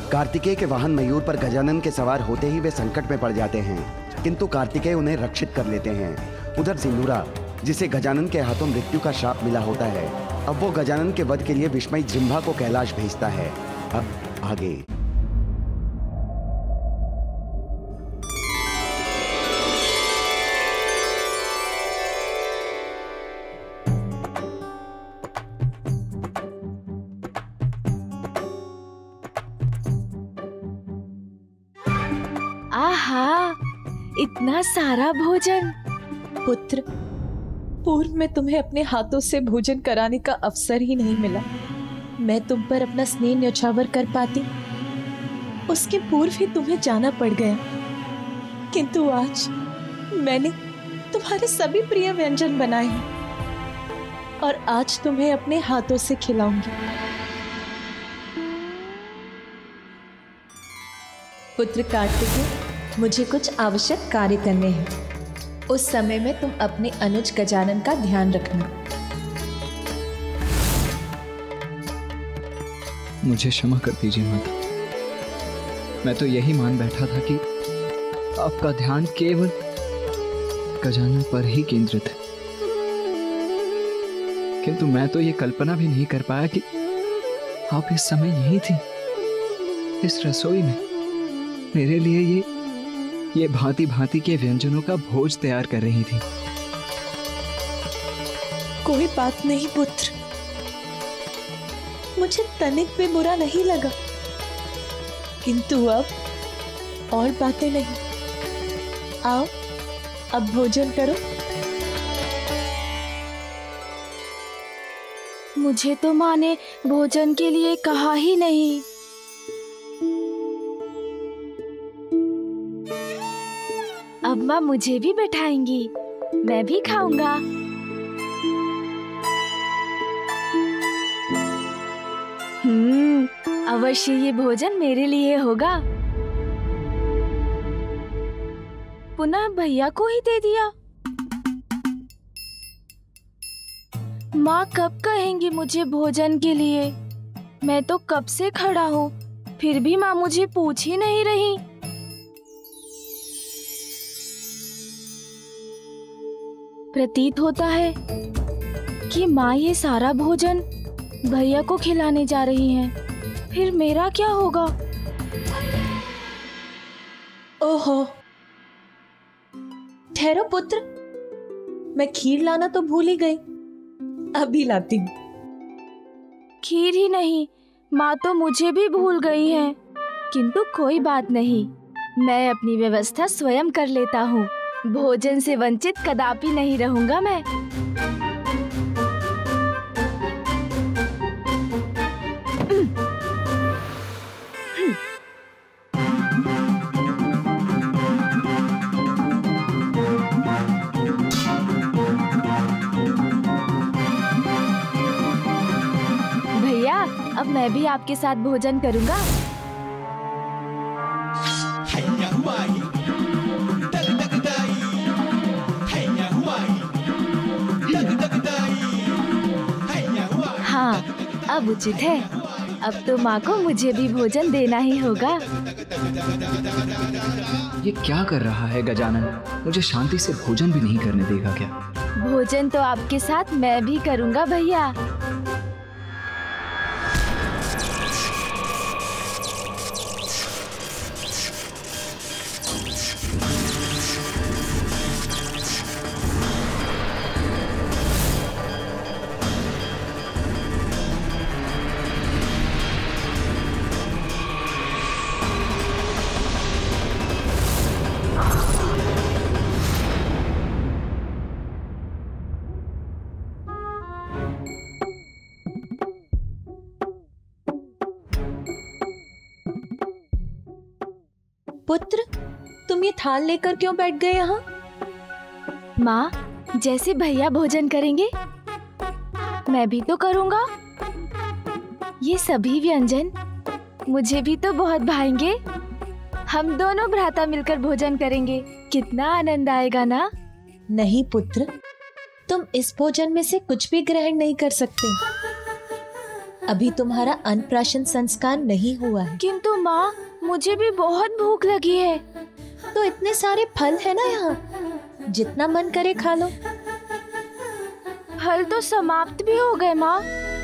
कार्तिकेय के वाहन मयूर पर गजानन के सवार होते ही वे संकट में पड़ जाते हैं, किंतु कार्तिकेय उन्हें रक्षित कर लेते हैं। उधर सिंदूरा, जिसे गजानन के हाथों मृत्यु का शाप मिला होता है, अब वो गजानन के वध के लिए विस्मयी जिम्भा को कैलाश भेजता है। अब आगे। आहा, इतना सारा भोजन। पुत्र, पूर्व में तुम्हें अपने हाथों से भोजन कराने का अवसर ही नहीं मिला। मैं तुम पर अपना स्नेह न्यौछावर कर पाती, उसके पूर्व ही तुम्हें जाना पड़ गया। किंतु आज मैंने तुम्हारे सभी प्रिय व्यंजन बनाए हैं और आज तुम्हें अपने हाथों से खिलाऊंगी। पुत्र कार्तिकेय, मुझे कुछ आवश्यक कार्य करने हैं। उस समय में तुम अपने अनुज गजानन का ध्यान रखना। मुझे क्षमा कर दीजिए माता। मैं तो यही मान बैठा था कि आपका ध्यान केवल गजानन पर ही केंद्रित है, किंतु मैं तो ये कल्पना भी नहीं कर पाया कि आप इस समय यही थी, इस रसोई में मेरे लिए ये भांति भांति के व्यंजनों का भोज तैयार कर रही थी। कोई बात नहीं पुत्र, मुझे तनिक भी बुरा नहीं लगा, किंतु अब और बातें नहीं। आओ, अब भोजन करो। मुझे तो माँ ने भोजन के लिए कहा ही नहीं। अब माँ मुझे भी बैठाएंगी, मैं भी खाऊंगा। अवश्य ये भोजन मेरे लिए होगा। पुनः भैया को ही दे दिया। माँ कब कहेंगी मुझे भोजन के लिए? मैं तो कब से खड़ा हूँ, फिर भी माँ मुझे पूछ ही नहीं रही। प्रतीत होता है कि माँ ये सारा भोजन भैया को खिलाने जा रही हैं। फिर मेरा क्या होगा? ओहो, ठहरो पुत्र, मैं खीर लाना तो भूल ही गई, अभी लाती हूँ। खीर ही नहीं, माँ तो मुझे भी भूल गई हैं। किंतु कोई बात नहीं, मैं अपनी व्यवस्था स्वयं कर लेता हूँ। भोजन से वंचित कदापि नहीं रहूंगा मैं। भैया, अब मैं भी आपके साथ भोजन करूंगा। हाँ, अब उचित है। अब तो माँ को मुझे भी भोजन देना ही होगा। ये क्या कर रहा है गजानन? मुझे शांति से भोजन भी नहीं करने देगा क्या? भोजन तो आपके साथ मैं भी करूँगा भैया। पुत्र, तुम ये थाल लेकर क्यों बैठ गए यहाँ? माँ, जैसे भैया भोजन करेंगे मैं भी तो करूँगा। ये सभी व्यंजन मुझे भी तो बहुत भाएंगे। हम दोनों भ्राता मिलकर भोजन करेंगे, कितना आनंद आएगा ना? नहीं पुत्र, तुम इस भोजन में से कुछ भी ग्रहण नहीं कर सकते। अभी तुम्हारा अन्नप्राशन संस्कार नहीं हुआ है। किंतु माँ, मुझे भी बहुत भूख लगी है। तो इतने सारे फल है ना यहाँ, जितना मन करे खा लो। फल तो समाप्त भी हो गए माँ।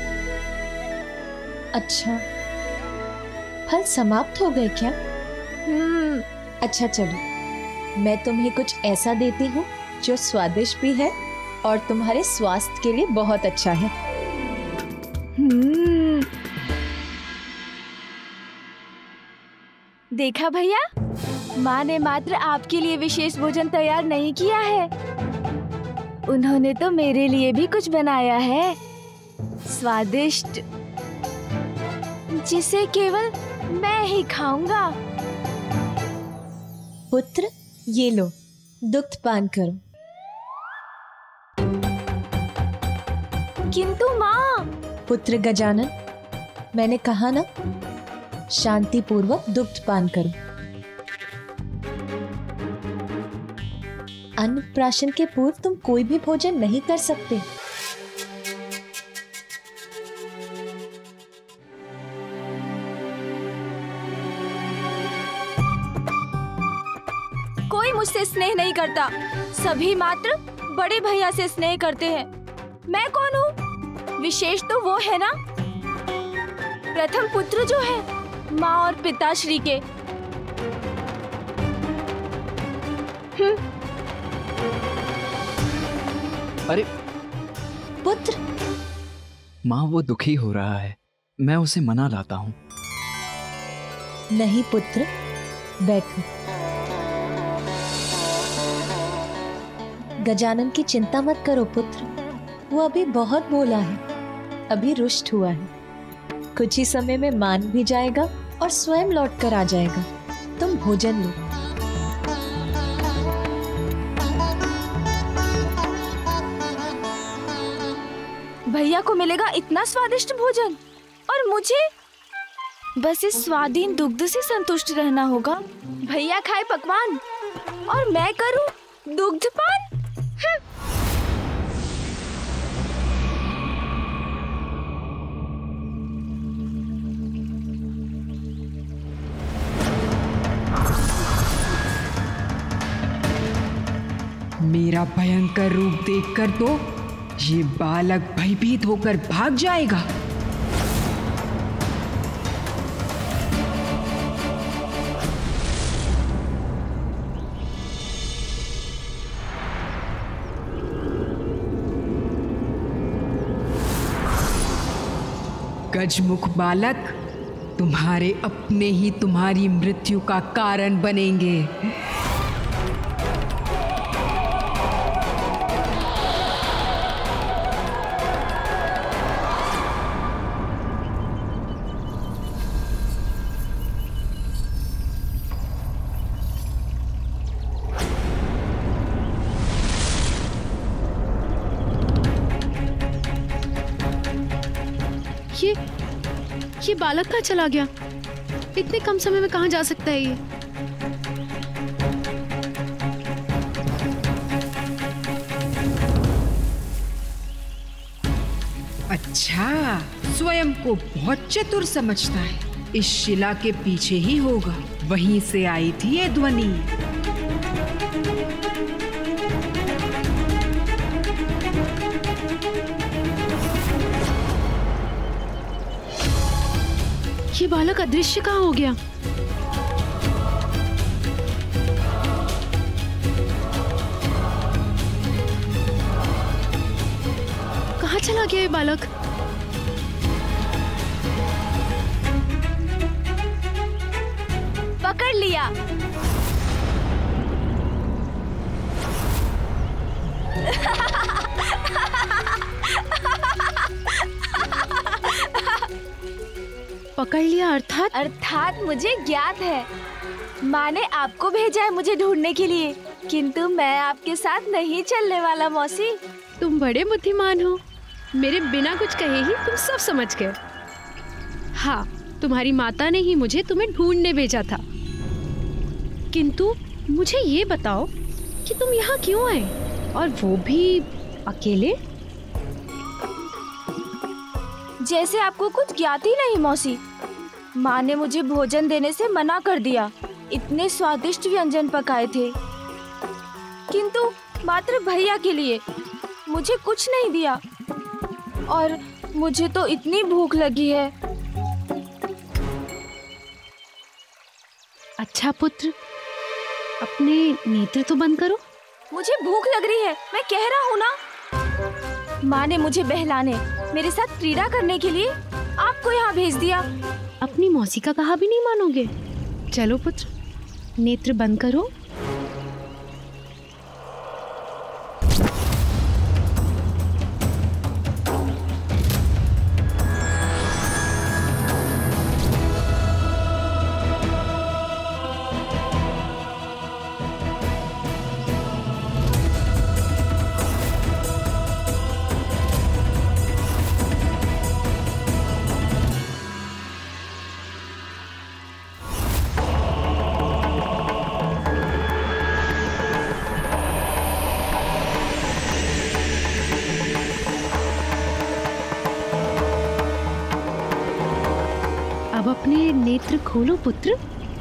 अच्छा, फल समाप्त हो गए क्या? अच्छा चलो, मैं तुम्हें कुछ ऐसा देती हूँ जो स्वादिष्ट भी है और तुम्हारे स्वास्थ्य के लिए बहुत अच्छा है। देखा भैया, माँ ने मात्र आपके लिए विशेष भोजन तैयार नहीं किया है, उन्होंने तो मेरे लिए भी कुछ बनाया है, स्वादिष्ट, जिसे केवल मैं ही खाऊंगा। पुत्र, ये लो, दुग्ध पान करो। किंतु माँ। पुत्र गजानन, मैंने कहा ना, शांति पूर्वक दुग्ध पान करो। अन्नप्राशन के पूर्व तुम कोई भी भोजन नहीं कर सकते। कोई मुझसे स्नेह नहीं करता, सभी मात्र बड़े भैया से स्नेह करते हैं। मैं कौन हूँ? विशेष तो वो है ना, प्रथम पुत्र जो है माँ और पिताश्री के। अरे पुत्र, माँ वो दुखी हो रहा है, मैं उसे मना लाता हूँ। नहीं पुत्र, बैठो। गजानन की चिंता मत करो पुत्र, वो अभी बहुत बोला है, अभी रुष्ट हुआ है, कुछ ही समय में मान भी जाएगा और स्वयं लौट कर आ जाएगा। तुम भोजन लो। भैया को मिलेगा इतना स्वादिष्ट भोजन और मुझे बस इस स्वादीन दुग्ध से संतुष्ट रहना होगा। भैया खाए पकवान और मैं करूं दुग्ध पान। मेरा भयंकर रूप देखकर तो ये बालक भयभीत होकर भाग जाएगा। गजमुख बालक, तुम्हारे अपने ही तुम्हारी मृत्यु का कारण बनेंगे। ये बालक कहाँ चला गया? इतने कम समय में कहाँ जा सकता है ये? अच्छा, स्वयं को बहुत चतुर समझता है। इस शिला के पीछे ही होगा, वहीं से आई थी ये ध्वनि। ये बालक अदृश्य कहाँ हो गया? कहाँ चला गया ये बालक? पकड़ लिया। पकड़ लिया अर्थात मुझे ज्ञात है, माँ ने आपको भेजा है मुझे ढूंढने के लिए, किंतु मैं आपके साथ नहीं चलने वाला मौसी। तुम बड़े बुद्धिमान हो, मेरे बिना कुछ कहे ही तुम सब समझ गए। हाँ, तुम्हारी माता ने ही मुझे तुम्हें ढूंढने भेजा था, किंतु मुझे ये बताओ कि तुम यहाँ क्यों आए, और वो भी अकेले? जैसे आपको कुछ ज्ञात ही नहीं मौसी। माँ ने मुझे भोजन देने से मना कर दिया। इतने स्वादिष्ट व्यंजन पकाए थे, किंतु मात्र भैया के लिए मुझे कुछ नहीं दिया। और मुझे तो इतनी भूख लगी है। अच्छा पुत्र, अपने नेत्र तो बंद करो। मुझे भूख लग रही है, मैं कह रहा हूँ ना। माँ ने मुझे बहलाने, मेरे साथ क्रीड़ा करने के लिए आपको यहाँ भेज दिया। अपनी मौसी का कहा भी नहीं मानोगे। चलो पुत्र, नेत्र बंद करो। अब अपने नेत्र खोलो पुत्र।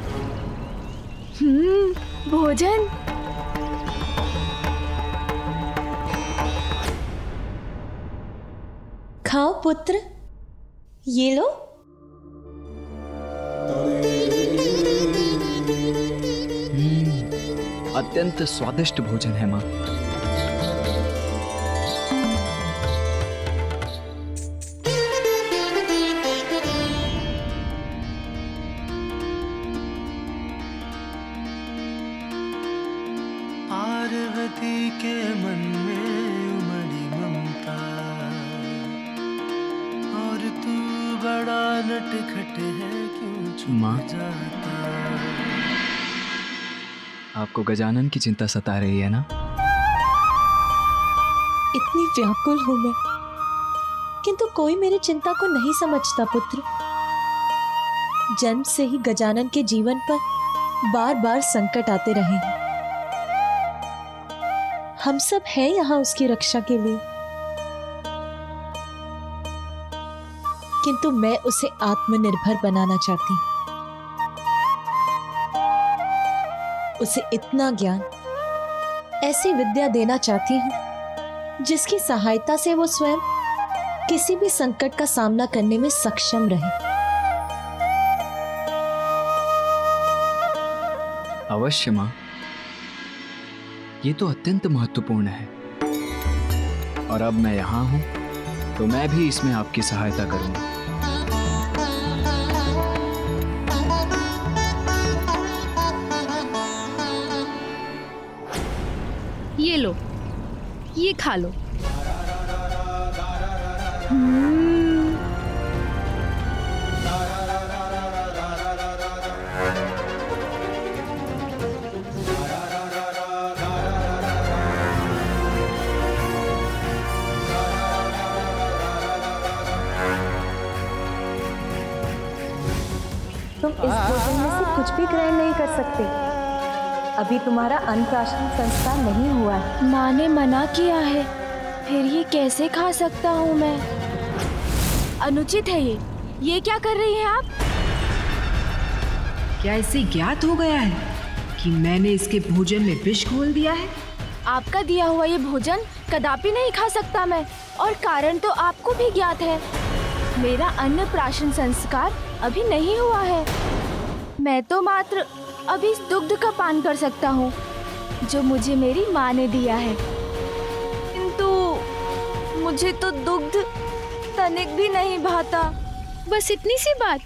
भोजन। खाओ पुत्र, ये लो। अत्यंत स्वादिष्ट भोजन है माँ। पार्वती के मन में उमड़ी ममता, और तू बड़ा नटखट है, क्यों छुप जाता। आपको गजानन की चिंता सता रही है ना? इतनी व्याकुल हूं मैं, किंतु कोई मेरी चिंता को नहीं समझता पुत्र। जन्म से ही गजानन के जीवन पर बार बार संकट आते रहे हैं। हम सब हैं यहाँ उसकी रक्षा के लिए, किंतु मैं उसे आत्मनिर्भर बनाना चाहती हूँ। उसे इतना ज्ञान, ऐसी विद्या देना चाहती हूँ जिसकी सहायता से वो स्वयं किसी भी संकट का सामना करने में सक्षम रहे। अवश्य माँ, ये तो अत्यंत महत्वपूर्ण है। और अब मैं यहाँ हूँ तो मैं भी इसमें आपकी सहायता करूँगा। ये लो, ये खा लो। तुम इस भोजन में से कुछ भी ग्रहण नहीं कर सकते। अभी तुम्हारा अन्नप्राशन संस्कार नहीं हुआ है। माँ ने मना किया है, फिर ये कैसे खा सकता हूँ मैं? अनुचित है ये क्या कर रही हैं आप? क्या इसे ज्ञात हो गया है कि मैंने इसके भोजन में विष घोल दिया है? आपका दिया हुआ ये भोजन कदापि नहीं खा सकता मैं, और कारण तो आपको भी ज्ञात है। मेरा अन्नप्राशन संस्कार अभी नहीं हुआ है। मैं तो मात्र अभी इस दुग्ध का पान कर सकता हूँ जो मुझे मेरी माँ ने दिया है, किंतु मुझे तो दुग्ध तनिक भी नहीं भाता। बस इतनी सी बात।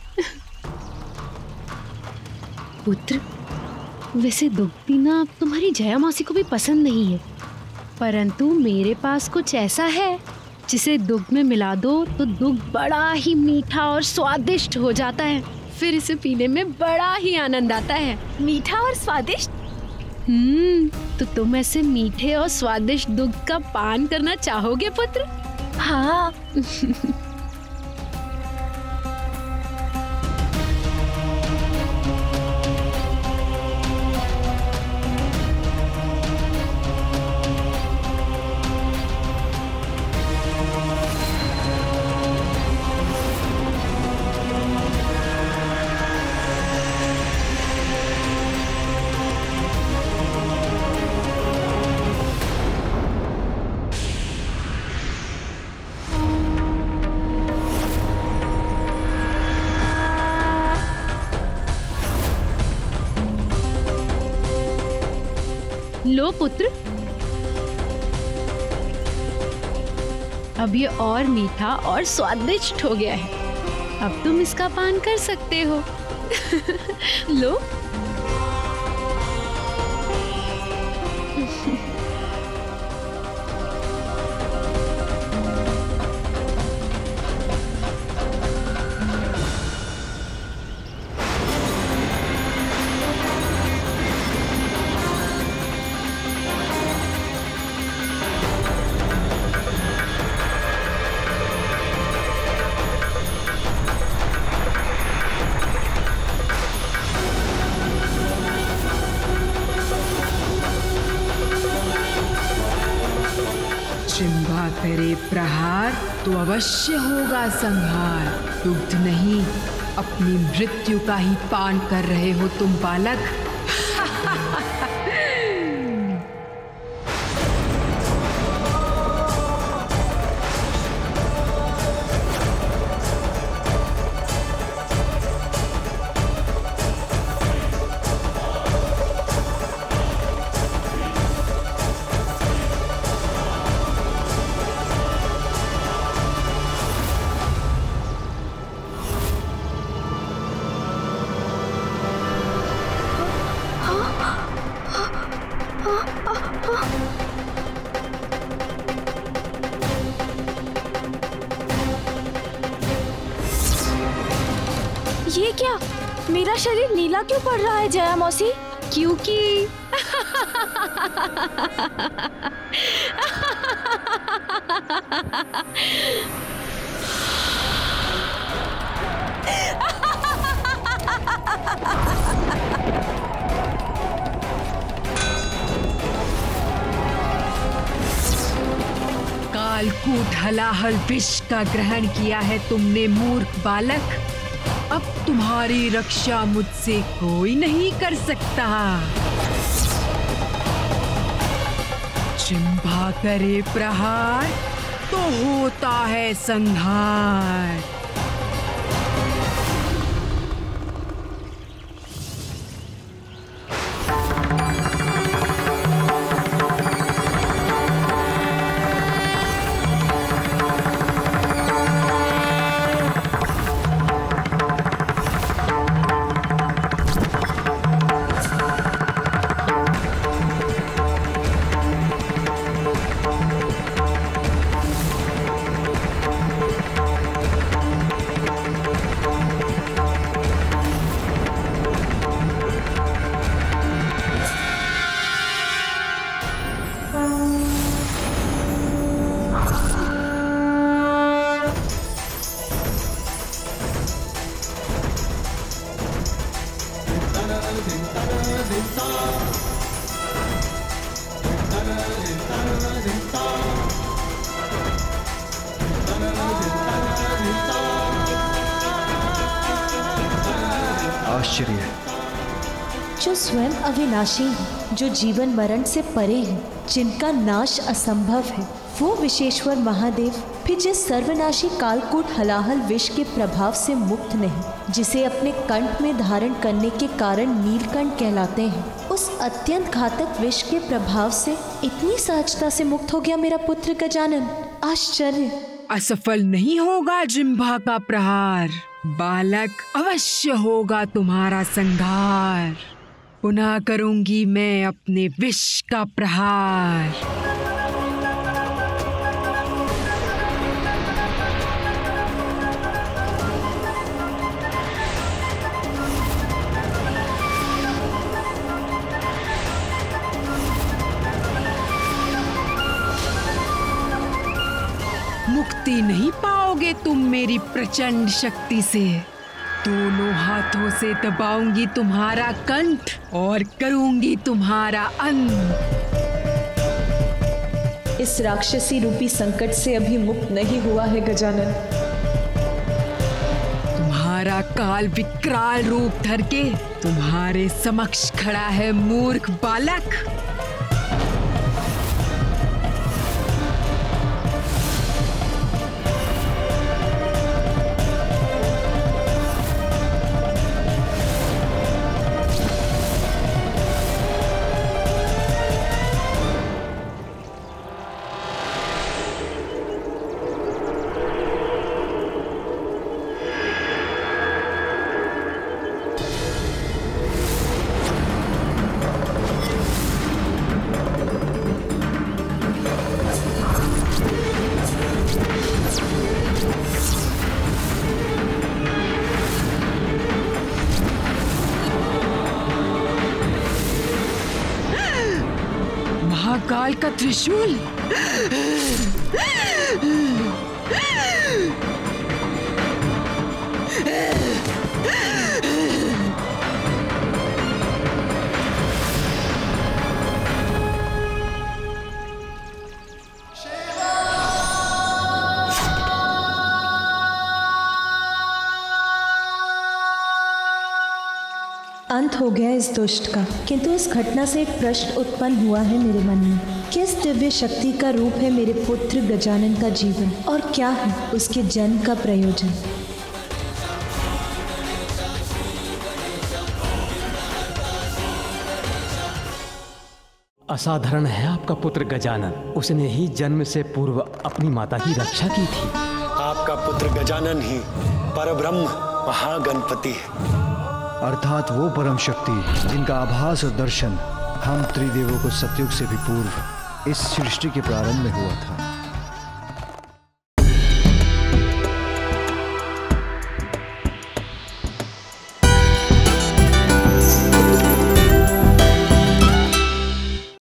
पुत्र, वैसे दुग्ध पीना तुम्हारी जया मौसी को भी पसंद नहीं है, परंतु मेरे पास कुछ ऐसा है जिसे दुग्ध में मिला दो तो दुग्ध बड़ा ही मीठा और स्वादिष्ट हो जाता है। फिर इसे पीने में बड़ा ही आनंद आता है। मीठा और स्वादिष्ट? तो तुम ऐसे मीठे और स्वादिष्ट दुग्ध का पान करना चाहोगे पुत्र? हाँ। लो पुत्र, अब ये और मीठा और स्वादिष्ट हो गया है। अब तुम इसका पान कर सकते हो। लो। जिह्वा करे प्रहार तो अवश्य होगा संहार। दुग्ध नहीं, अपनी मृत्यु का ही पान कर रहे हो तुम बालक। ये क्या? मेरा शरीर नीला क्यों पड़ रहा है जया मौसी? क्योंकि कालकूट हलाहल विष का ग्रहण किया है तुमने मूर्ख बालक। अब तुम्हारी रक्षा मुझसे कोई नहीं कर सकता। जिह्वा करे प्रहार तो होता है संहार। आश्चर्य है। जो स्वयं अविनाशी हैं, जो जीवन मरण से परे हैं, जिनका नाश असंभव है, वो विश्वेश्वर महादेव भी जिस सर्वनाशी कालकूट हलाहल विष के प्रभाव से मुक्त नहीं, जिसे अपने कंठ में धारण करने के कारण नीलकंठ कहलाते हैं, उस अत्यंत घातक विष के प्रभाव से इतनी सहजता से मुक्त हो गया मेरा पुत्र गजानन। आश्चर्य। असफल नहीं होगा जिह्वा का प्रहार बालक, अवश्य होगा तुम्हारा संहार। पुनः करूंगी मैं अपने विष का प्रहार। मुक्ति नहीं पाओगे तुम मेरी प्रचंड शक्ति से। दोनों हाथों से दबाऊंगी तुम्हारा कंठ और करूंगी तुम्हारा अंत। इस राक्षसी रूपी संकट से अभी मुक्त नहीं हुआ है गजानन। तुम्हारा काल विकराल रूप धर के तुम्हारे समक्ष खड़ा है मूर्ख बालक। काल का त्रिशूल। अंत हो गया इस दुष्ट का, किंतु इस घटना से एक प्रश्न उत्पन्न हुआ है मेरे मन में। किस दिव्य शक्ति का रूप है मेरे पुत्र गजानन का जीवन, और क्या है उसके जन्म का प्रयोजन? असाधारण है आपका पुत्र गजानन। उसने ही जन्म से पूर्व अपनी माता की रक्षा की थी। आपका पुत्र गजानन ही परब्रह्म महागणपति है, अर्थात वो परम शक्ति जिनका आभास और दर्शन हम त्रिदेवों को सतयुग से भी पूर्व इस सृष्टि के प्रारंभ में हुआ था।